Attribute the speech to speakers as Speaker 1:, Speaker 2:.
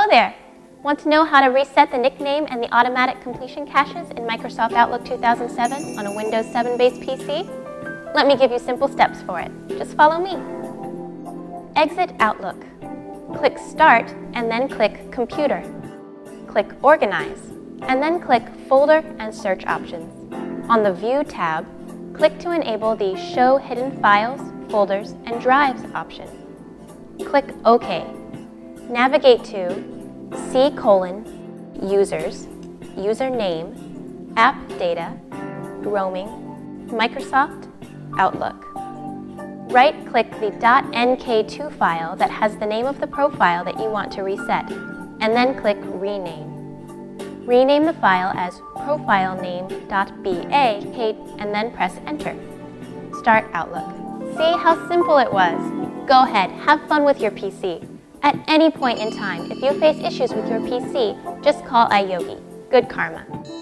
Speaker 1: there! Want to know how to reset the nickname and the automatic completion caches in Microsoft Outlook 2007 on a Windows 7-based PC? Let me give you simple steps for it. Just follow me. Exit Outlook. Click Start and then click Computer. Click Organize and then click Folder and Search options. On the View tab, click to enable the Show Hidden Files, Folders, and Drives option. Click OK. Navigate to C:\Users, Username, App Data, Roaming, Microsoft, Outlook. Right-click the .nk2 file that has the name of the profile that you want to reset, and then click Rename. Rename the file as profilename.ba and then press Enter. Start Outlook. See how simple it was? Go ahead, have fun with your PC. At any point in time, if you face issues with your PC, just call iYogi. Good karma.